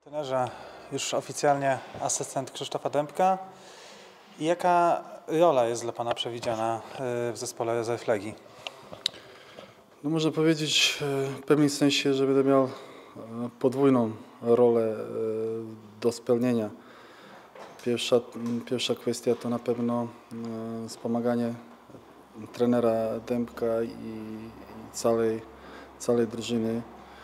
Trenerze, już oficjalnie asystent Krzysztofa Dębka. I jaka rola jest dla Pana przewidziana w zespole AZF Legii? No można powiedzieć w pewnym sensie, że będę miał podwójną rolę do spełnienia. Pierwsza kwestia to na pewno wspomaganie trenera Dębka i całej drużyny.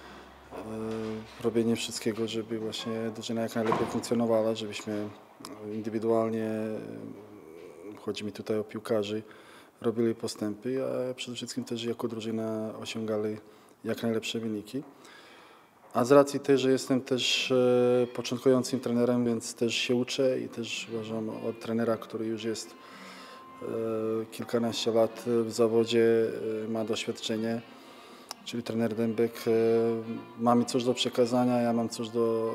Robienie wszystkiego, żeby właśnie drużyna jak najlepiej funkcjonowała, żebyśmy indywidualnie, chodzi mi tutaj o piłkarzy, robili postępy, a przede wszystkim też jako drużyna osiągali jak najlepsze wyniki. A z racji tej, że jestem też początkującym trenerem, więc też się uczę i też uważam od trenera, który już jest kilkanaście lat w zawodzie, ma doświadczenie, czyli trener Dębek, ma mi coś do przekazania, ja mam coś do,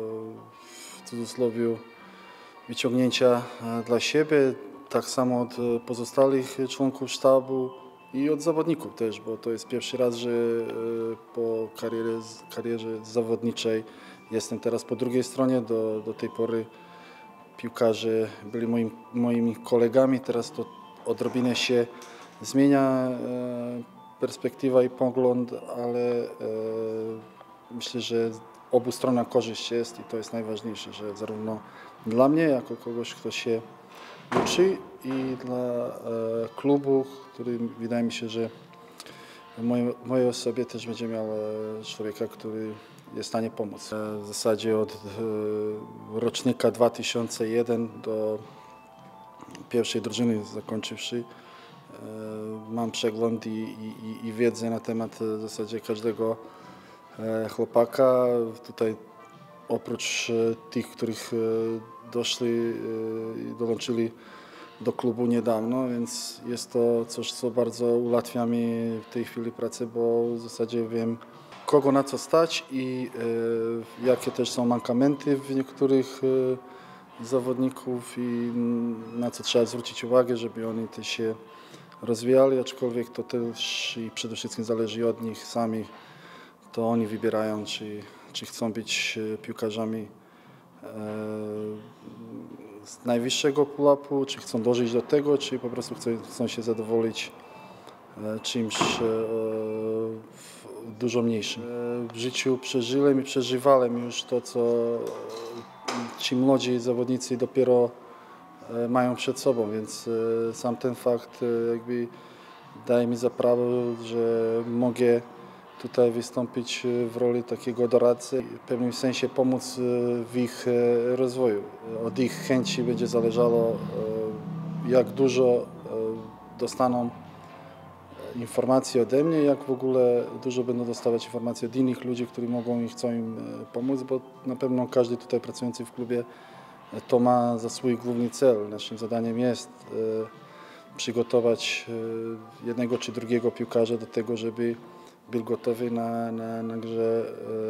w cudzysłowie, wyciągnięcia dla siebie, tak samo od pozostałych członków sztabu i od zawodników też, bo to jest pierwszy raz, że po karierze zawodniczej jestem teraz po drugiej stronie. Do tej pory piłkarze byli moimi kolegami, teraz to odrobinę się zmienia perspektywa i pogląd, ale myślę, że obu stronach korzyść jest i to jest najważniejsze, że zarówno dla mnie, jako kogoś, kto się uczy, i dla klubu, który wydaje mi się, że w mojej osobie też będzie miał człowieka, który jest w stanie pomóc. W zasadzie od rocznika 2001 do pierwszej drużyny zakończywszy, mam przegląd i wiedzę na temat w zasadzie każdego chłopaka. Tutaj oprócz tych, których doszli i dołączyli do klubu niedawno, więc jest to coś, co bardzo ułatwia mi w tej chwili pracę, bo w zasadzie wiem, kogo na co stać i jakie też są mankamenty w niektórych zawodników i na co trzeba zwrócić uwagę, żeby oni też się rozwijali, aczkolwiek to też i przede wszystkim zależy od nich samych. To oni wybierają, czy chcą być piłkarzami z najwyższego pułapu, czy chcą dążyć do tego, czy po prostu chcą się zadowolić czymś dużo mniejszym. W życiu przeżyłem i przeżywałem już to, co ci młodzi zawodnicy dopiero mają przed sobą, więc sam ten fakt jakby daje mi za prawo, że mogę tutaj wystąpić w roli takiego doradcy i w pewnym sensie pomóc w ich rozwoju. Od ich chęci będzie zależało, jak dużo dostaną informacji ode mnie, jak w ogóle dużo będą dostawać informacji od innych ludzi, którzy mogą i chcą im pomóc, bo na pewno każdy tutaj pracujący w klubie to ma za swój główny cel. Naszym zadaniem jest przygotować jednego czy drugiego piłkarza do tego, żeby był gotowy na grze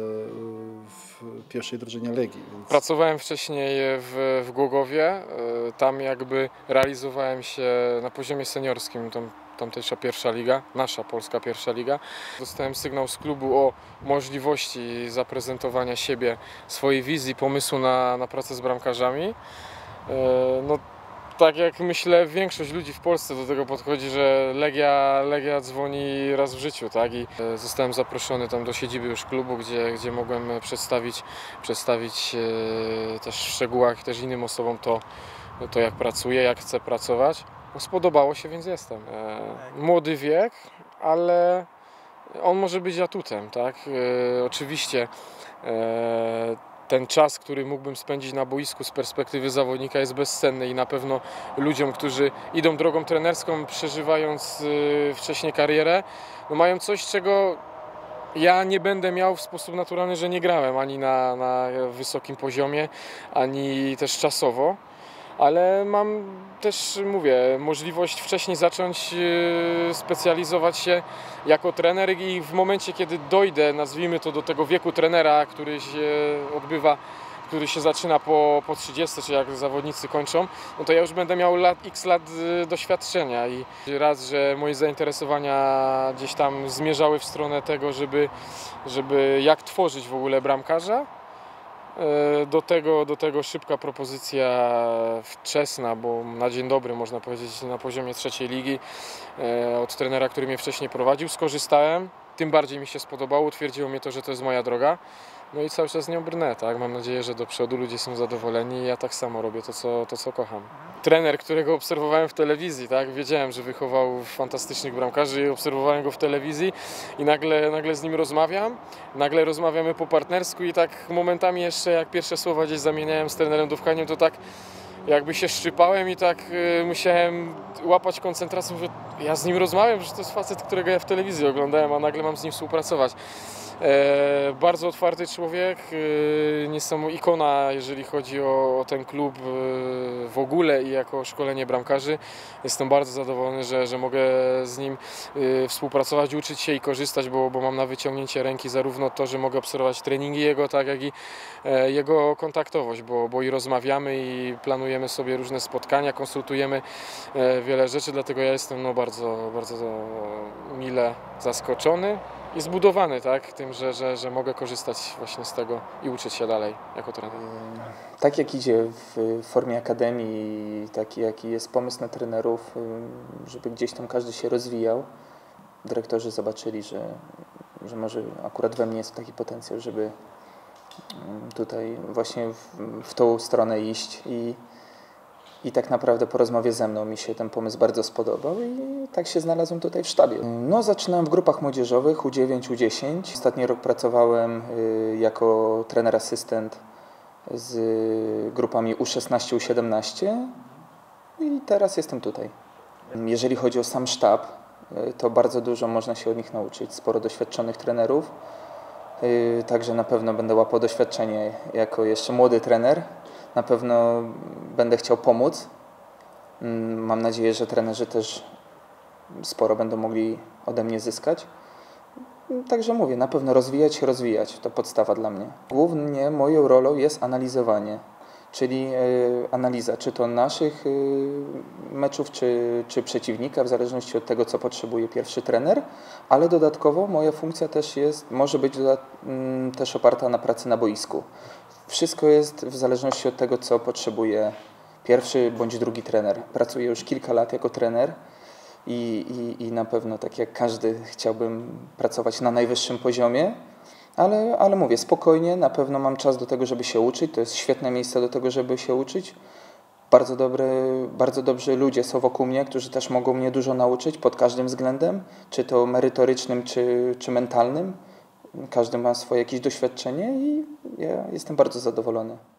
w pierwszej drużynie Legii. Więc... Pracowałem wcześniej w Głogowie, tam jakby realizowałem się na poziomie seniorskim, tamtejsza pierwsza liga, nasza polska pierwsza liga. Dostałem sygnał z klubu o możliwości zaprezentowania siebie, swojej wizji, pomysłu na pracę z bramkarzami. No, tak jak myślę, większość ludzi w Polsce do tego podchodzi, że Legia dzwoni raz w życiu, tak? I zostałem zaproszony tam do siedziby już klubu, gdzie mogłem przedstawić też w szczegółach też innym osobom to jak pracuję, jak chcę pracować. No, spodobało się, więc jestem. Młody wiek, ale on może być atutem, tak? Oczywiście ten czas, który mógłbym spędzić na boisku z perspektywy zawodnika, jest bezcenny i na pewno ludziom, którzy idą drogą trenerską, przeżywając wcześniej karierę, no mają coś, czego ja nie będę miał w sposób naturalny, że nie grałem ani na wysokim poziomie, ani też czasowo. Ale mam też, mówię, możliwość wcześniej zacząć specjalizować się jako trener i w momencie, kiedy dojdę, nazwijmy to, do tego wieku trenera, który się odbywa, który się zaczyna po 30, czy jak zawodnicy kończą, no to ja już będę miał x lat doświadczenia i raz, że moje zainteresowania gdzieś tam zmierzały w stronę tego, żeby jak tworzyć w ogóle bramkarza, Do tego szybka propozycja wczesna, bo na dzień dobry można powiedzieć na poziomie trzeciej ligi od trenera, który mnie wcześniej prowadził. Skorzystałem, tym bardziej mi się spodobało, utwierdziło mnie to, że to jest moja droga. No i cały czas z nią brnę, tak? Mam nadzieję, że do przodu ludzie są zadowoleni i ja tak samo robię to, co kocham. Trener, którego obserwowałem w telewizji, tak? Wiedziałem, że wychował fantastycznych bramkarzy i obserwowałem go w telewizji i nagle z nim rozmawiam. Nagle rozmawiamy po partnersku i tak momentami jeszcze jak pierwsze słowa gdzieś zamieniałem z trenerem Dowchaniem, to tak jakby się szczypałem i tak musiałem łapać koncentrację, mówię, ja z nim rozmawiam, że to jest facet, którego ja w telewizji oglądałem, a nagle mam z nim współpracować. Bardzo otwarty człowiek, ikona, jeżeli chodzi o ten klub w ogóle i jako szkolenie bramkarzy. Jestem bardzo zadowolony, że mogę z nim współpracować, uczyć się i korzystać, bo mam na wyciągnięcie ręki zarówno to, że mogę obserwować treningi jego, tak jak i jego kontaktowość, bo i rozmawiamy i planujemy sobie różne spotkania, konsultujemy wiele rzeczy, dlatego ja jestem bardzo, bardzo mile zaskoczony i zbudowany, tak, tym, że mogę korzystać właśnie z tego i uczyć się dalej jako trener. Tak jak idzie w formie akademii, taki jaki jest pomysł na trenerów, żeby gdzieś tam każdy się rozwijał, dyrektorzy zobaczyli, że może akurat we mnie jest taki potencjał, żeby tutaj właśnie w tą stronę iść i tak naprawdę po rozmowie ze mną mi się ten pomysł bardzo spodobał i tak się znalazłem tutaj w sztabie. No, zaczynałem w grupach młodzieżowych U9, U10. Ostatni rok pracowałem jako trener asystent z grupami U16, U17 i teraz jestem tutaj. Jeżeli chodzi o sam sztab, to bardzo dużo można się od nich nauczyć. Sporo doświadczonych trenerów, także na pewno będę łapał doświadczenie jako jeszcze młody trener. Na pewno będę chciał pomóc. Mam nadzieję, że trenerzy też sporo będą mogli ode mnie zyskać. Także mówię, na pewno rozwijać, to podstawa dla mnie. Głównie moją rolą jest analizowanie, czyli analiza czy to naszych meczów, czy przeciwnika, w zależności od tego, co potrzebuje pierwszy trener, ale dodatkowo moja funkcja też może być też oparta na pracy na boisku. Wszystko jest w zależności od tego, co potrzebuje pierwszy bądź drugi trener. Pracuję już kilka lat jako trener i na pewno tak jak każdy chciałbym pracować na najwyższym poziomie, ale mówię spokojnie, na pewno mam czas do tego, żeby się uczyć. To jest świetne miejsce do tego, żeby się uczyć. Bardzo dobrzy ludzie są wokół mnie, którzy też mogą mnie dużo nauczyć pod każdym względem, czy to merytorycznym, czy mentalnym. Każdy ma swoje jakieś doświadczenie i ja jestem bardzo zadowolony.